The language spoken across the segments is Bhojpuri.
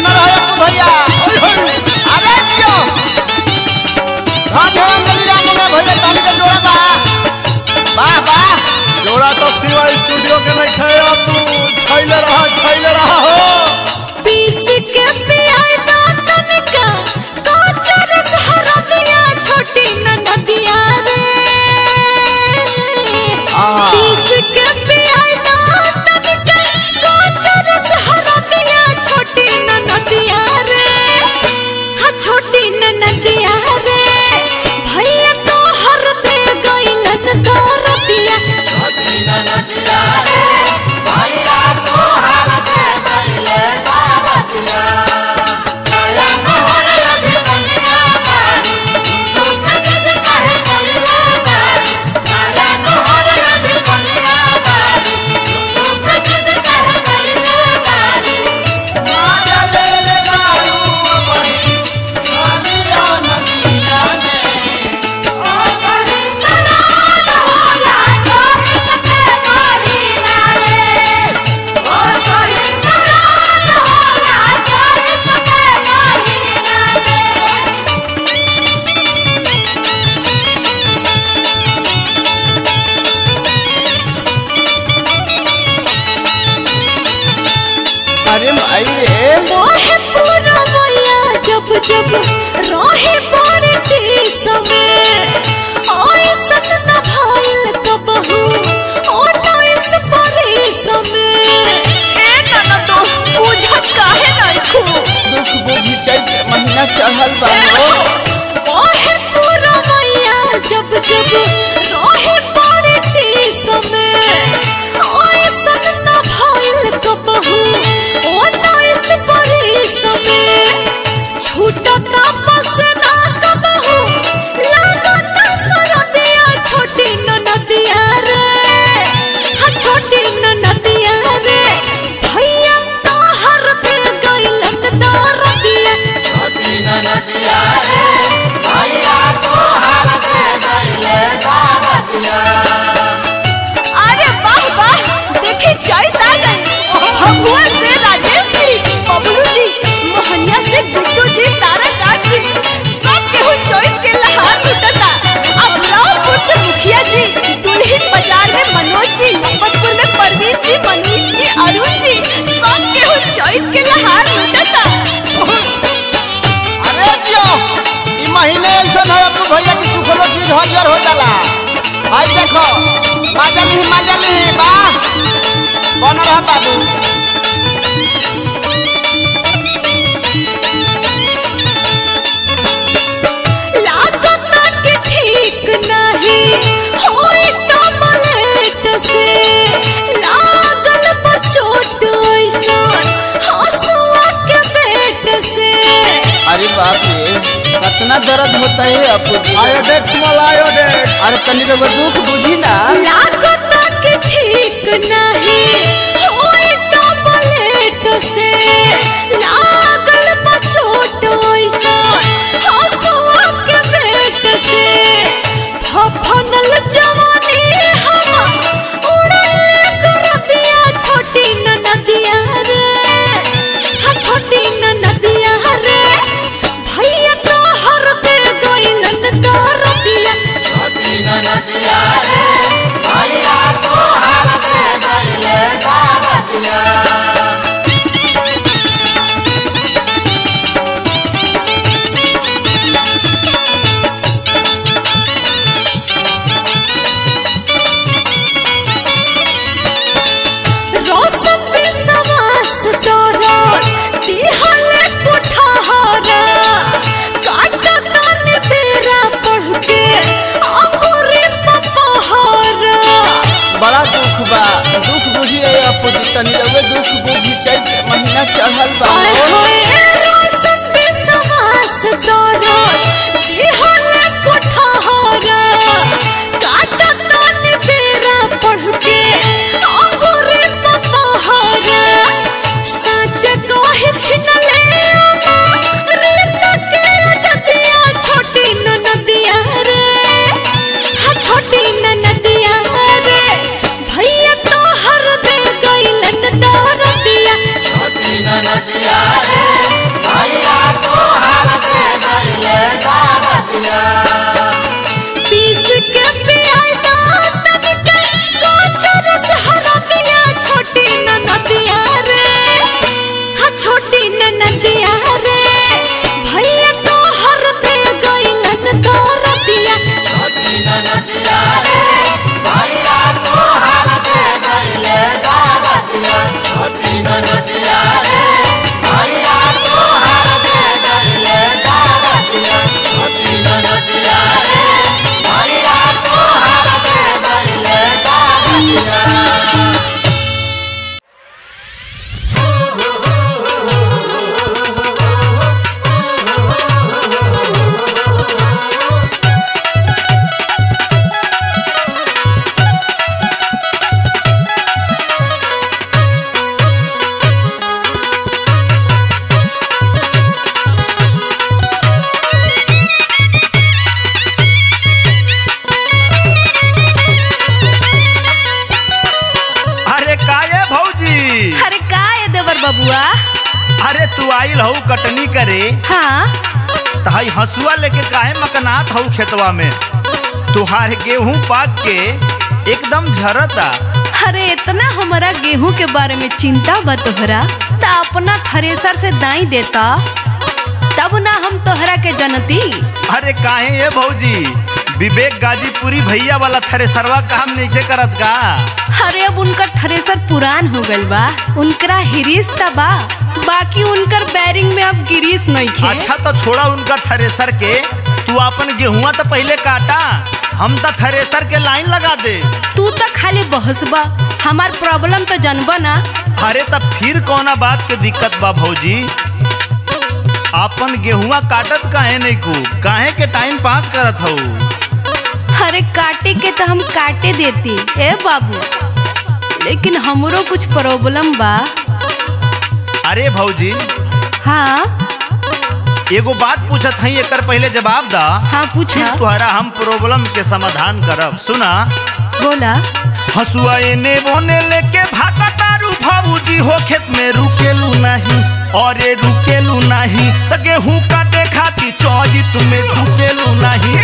बना रहा है भैया। अरे जियो राधे अंजलि राम ने भैया ताली के जोड़ा बा। वाह वाह जोड़ा तो शिवा स्टूडियो के नहीं खाए अब तू छैले रहा हो। पीस के पियाई दातन का काचर सहारा दिया छोटी ननदिया रे। पीस के पियाई दातन का काचर सहारा दिया छोटी ननदिया रे। हाँ छोटी ननदिया रे भैया तो हर दे गइलन दरदिया। छोटी ननदिया रे भैया तो हर दे गइलन दरदिया। काया मोहरे अभी बनिया बारी तू कदद काहे कइला बारी। काया मोहरे अभी बनिया बारी तू कदद काहे कइला बारी। माया ले ले दारू अपनी मालिया नदिया में ओ सही तरान होला छोड़ के महीना रे। ओ सही तरान होला छोड़ के महीना रे। अरे माई रे मोहे पूरा मैया जब जब रहे बड़े समय आए सत न भाईल कबहू ओ नइस परे समय। ए नाना तो बुझत काहे नहीं खू। दुख बुझी चैत महीना चढ़ल बा। मोहे पूरा मैया जब जब रहे बड़े समय आए सत न भाईल कबहू ओ नइस परे समय। छूटता पसना कबहू लागता सरदिया छोटी ननदिया रे। हाँ छोटी ननदिया रे भैया तो हर दे गइलन दरदिया। छोटी ननदिया रे भैया तो हर दे गइलन दरदिया। अरे वाह वाह देखी चैत आ गई। भगवान से राजेश जी बबलू जी मोहनिया से बिट्टू जी ताराकांत जी सब केहू चैत के लहार लुटता। अब रावपुर से मुखिया जी दुल्हिन बाजार में मनोज जी मोहम्मदपुर में परवीन जी मनीष जी अरुण जी सब केहू चैत के लहार लुटता। अरे जियो ई महीने ऐसा है अपने भैया की सुखलो चीज हरियर हो जाला। भाई देखो माजली बा बन रहा बाबू। लागता के ठीक नहीं होई टमलेट से लागल बचोट ऐसन हंसुआ के पेट से। अरे बाप रे कितना दर्द होता है आपको जी। आयोडेक्स वाला आयोडेक्स। अरे तनी तो दुख बुझी ना। लागता के ठीक नहीं होई टमलेट से लागल बचोट ऐसन हंसुआ के पेट से। फफनल जवानी हम उड़ले कर दिया छोटी ननदिया रे। हाँ छोटी ननदिया रे भैया तो हर दे गइलन दरदिया। छोटी ननदिया रे भैया तो हर दे गइलन दरदिया। रोशन विश्वास तोरा दिहले पुठारा काटा कान बेरा पढ़ के अंगूरी पपहरा। बड़ा दुख बा। दुख बुझी है आपको जी तनी रवे दुख बुझी चैत महीना चढ़ल बा। आए होए रोशन विश्वास तोरा दिहले पुठारा काटा कान बेरा पढ़ के अंगूरी पपहरा। सच कहे छिनले रीत के जतिया छोटी ननदिया रे। हाँ छोटी ननदिया रे भैया तो हर दे गइलन दरदिया। छोटी ननदिया रे अरे तू आइल हऊ कटनी करे। हाँ तहाई हसुआ लेके काहे मकनात हऊ खेतवा में। तुहार गेहूं पाक के एकदम झरता। अरे इतना हमारा गेहूं के बारे में चिंता बा तोहरा त अपना थ्रेसर से दाई देता तब ना हम तोहरा के जनती। अरे काहे ये भौजी विवेक गाजीपुरी भैया वाला थ्रेसरवा काम नहीं करत का। अरे अब उनका थ्रेसर पुरान हो गइल बा, उनकरा हिरीस त बा, बाकी उनकर बैरिंग में अब गिरीस नहीं खे। अच्छा तो छोड़ा उनका थ्रेसर के, तू अपन गेहुआ तो पहले काटा, हम तो थ्रेसर के लाइन लगा दे। तू तो खाली बहसबा, हमार प्रॉब्लम तो जानबा ना। अरे तब फिर कौना बात के दिक्कत बा भौजी। अपन गेहुआ काटत काहे नहीं को, काहे के टाइम पास करत हऊ। अरे काटे के तो हम काटे देती ए बाबू, लेकिन हमरो कुछ प्रॉब्लम बा। अरे भौजी हाँ एगो बात पूछत हई, एकर पहले जवाब दा। हाँ पूछा। तुहरा हम प्रॉब्लम के समाधान करब। सुना बोला। हसुआ एने बोने लेके भागा तारू भाऊजी हो खेत में रुकेलू नहीं, और ये रुकेलू नहीं त गेहूं काटे खाती चौजी तुम्हें झुकेलू नहीं।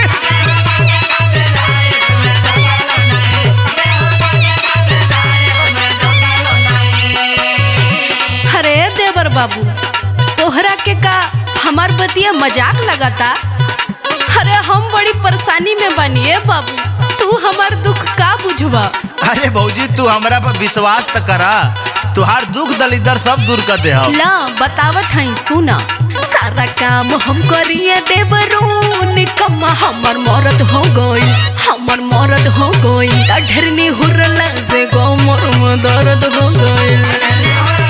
अरे देवर बाबू तोहरा के का हमार बतिया मजाक लगाता। अरे हम बड़ी परेशानी में बनिए बाबू, तू हमार दुख का बुझवा। अरे भौजी तू हमरा पर विश्वास त करा, तुहार दुख दलिदर सब दूर कर दे। ला बतावत हई सुना। सारा काम हम करिए देवरून कम्मा हमर मरद हो गई, हमर मरद हो गई ढेरनी हुरला से गोमर में दर्द हो गई।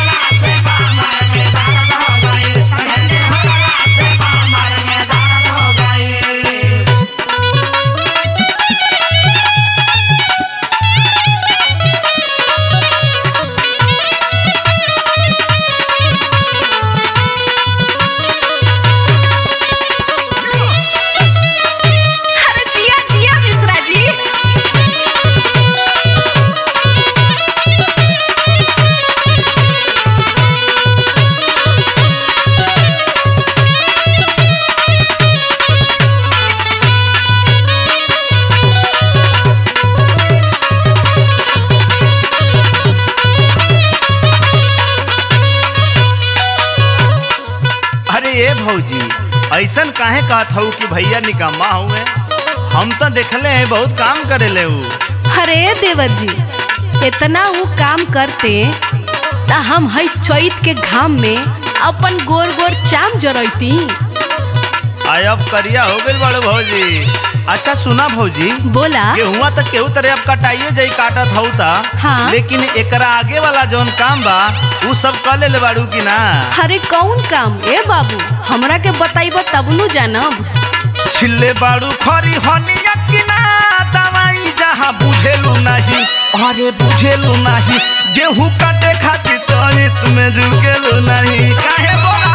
भौजी ऐसन काहे कहत हूँ कि भैया निकम्मा हुए, हम तो देखले हैं बहुत काम करे ले। अरे देवर जी इतना वो काम करते ता हम हई चैत के घाम में अपन गोर गोर चाम जरैती। आय अब करिया हो गइल बड़े भौजी। अच्छा सुना भौजी, बोला। गेहुआ तक केहू तरह अब कटाइए जाई काटत हऊ ता। हाँ। लेकिन एकरा आगे वाला जौन काम बा उ सब कर ले बाड़ू की ना। अरे कौन काम ए बाबू हमरा के बताइबा तब नु जानब। छिल्ले बाड़ू खरी हनिया की ना, दवाई जहाँ बुझेलू नहीं, अरे बुझेलू नहीं, गेहूं काटे खातिर चैत में झुकेलू नहीं। काहे बोला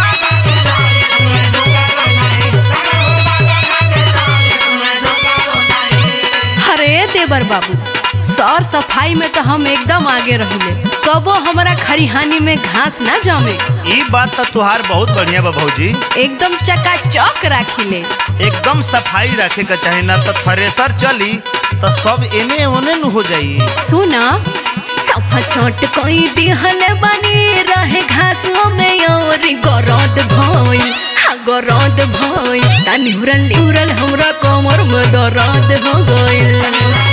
अरे देवर बाबू सौर सफाई में तो हम एकदम आगे रहिले, कबो हमारा खरिहानी में घास ना जमे। ये बात तो तुहार बहुत बढ़िया बा भौजी, एकदम चकाचौक राखिले। एकदम सफाई रखे का चाहे ना तो थ्रेसर चली तो सब एने ओने न हो जाई। सुना सफा छोट कोई दिहल बनी रहे घासों में और गरद भई, हाँ गरद भई ता निहुरल निहुरल हमरा कमर में दर्द हो गइल।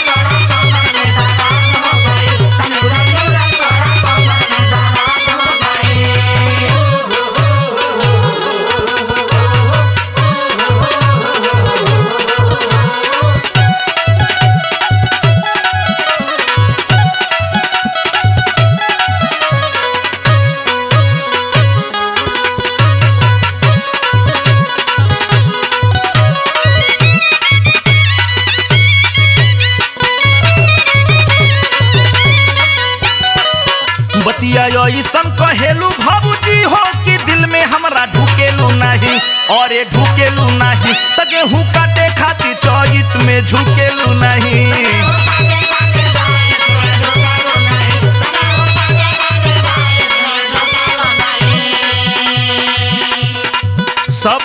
ऐसन कहेलू भाबूजी हो कि दिल में हमरा ढुकेलू नहीं, और ये ढुकेलू नहीं त गेहूं काटे खातिर चैत में झुकेलू नहीं।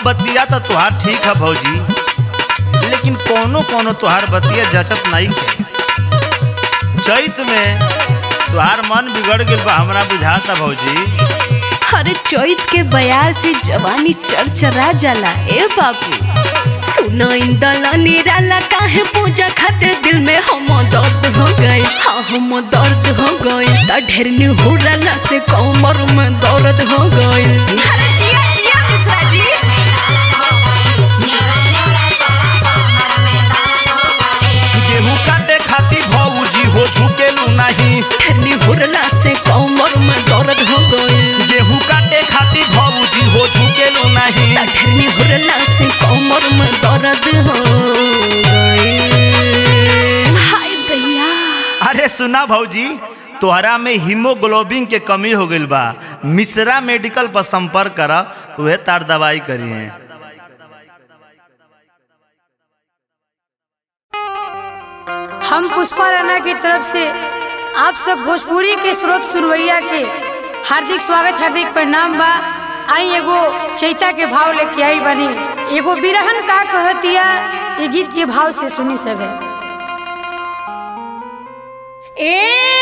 बतिया तो तुहार ठीक है भौजी, लेकिन कोनो कोनो तुहार बतिया जचत नहीं है। चैत में तुहार मन बिगड़ गया बा हमरा बुझाता भौजी। अरे चैत के बयार से जवानी चरचरा जाला ए बाबू। सुना इंदला निराला काहे पूजा खातिर दिल में हम दर्द हो गए, हाँ हम दर्द हो गए। त ढेरनी हुरला से कमर में दर्द हो गए। अरे जिया जिया मिश्रा जी। गेहूं काटे खातिर भौजी हो झुकेलू नहीं। ढेरनी हुरला से कमर में दर्द हो गए। गेहूं काटे खातिर भौजी हो झुकेलू नहीं। त ढेरनी हुरला से कमर में दर्द हो गए। हाय दैया। अरे सुना भौजी, तोहरा में हीमोग्लोबिन के कमी हो गई बा। मिश्रा मेडिकल पर संपर्क करा, वह तार दवाई करी है। हम पुष्पा राणा की तरफ से आप सब भोजपुरी के स्रोत सुनवैया के हार्दिक स्वागत, हार्दिक प्रणाम बा। आई एगो चैता के भाव लेके आई बनी। एगो बिरहन का कहतिया, ये गीत के भाव से सुनी सब।